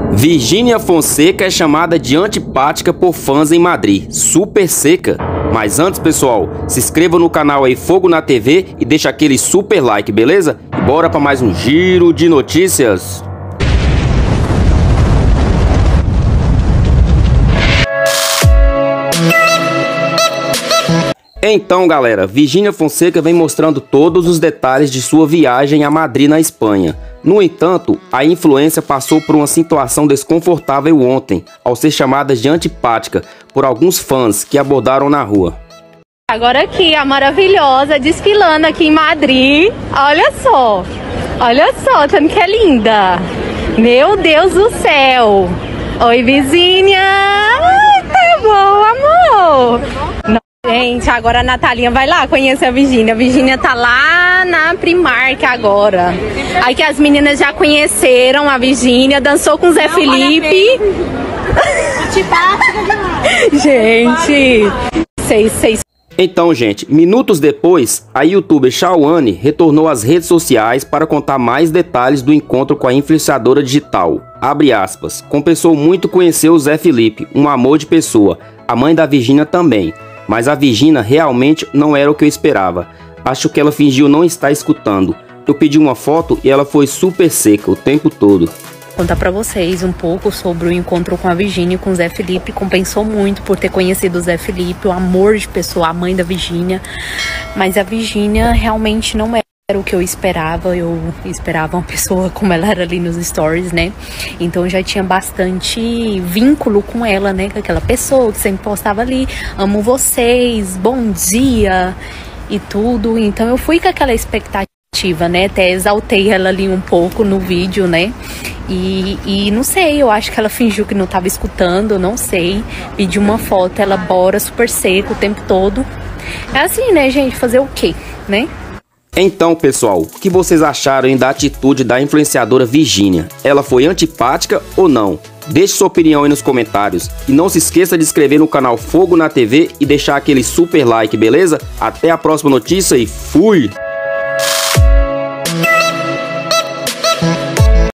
Virgínia Fonseca é chamada de antipática por fãs em Madrid. Super seca. Mas antes, pessoal, se inscreva no canal aí Fogo na TV e deixa aquele super like, beleza? E bora para mais um giro de notícias. Então, galera, Virgínia Fonseca vem mostrando todos os detalhes de sua viagem a Madrid, na Espanha. No entanto, a influencer passou por uma situação desconfortável ontem, ao ser chamada de antipática por alguns fãs que abordaram na rua. Agora aqui, a maravilhosa desfilando aqui em Madrid. Olha só, tanto que é linda. Meu Deus do céu. Oi, vizinha. Ai, tá bom, amor. Gente, agora a Natalinha vai lá conhecer a Virgínia. A Virgínia tá lá na Primark agora. Aí que as meninas já conheceram a Virgínia, dançou com o Zé Felipe. Gente, vocês. Então, gente, minutos depois, a youtuber Shawane retornou às redes sociais para contar mais detalhes do encontro com a influenciadora digital. Abre aspas, compensou muito conhecer o Zé Felipe, um amor de pessoa, a mãe da Virgínia também. Mas a Virgínia realmente não era o que eu esperava. Acho que ela fingiu não estar escutando. Eu pedi uma foto e ela foi super seca o tempo todo. Contar pra vocês um pouco sobre o encontro com a Virgínia e com o Zé Felipe. Compensou muito por ter conhecido o Zé Felipe, o amor de pessoa, a mãe da Virgínia. Mas a Virgínia realmente não era o que eu esperava. Eu esperava uma pessoa como ela era ali nos stories, né? Então eu já tinha bastante vínculo com ela, né? Com aquela pessoa que sempre postava ali, amo vocês, bom dia e tudo. Então eu fui com aquela expectativa, né? Até exaltei ela ali um pouco no vídeo, né? E não sei, eu acho que ela fingiu que não tava escutando, não sei. Pedi uma foto, ela bora super seca o tempo todo. É assim, né, gente? Fazer o quê, né? Então, pessoal, o que vocês acharam da atitude da influenciadora Virgínia? Ela foi antipática ou não? Deixe sua opinião aí nos comentários. E não se esqueça de se inscrever no canal Fogo na TV e deixar aquele super like, beleza? Até a próxima notícia e fui!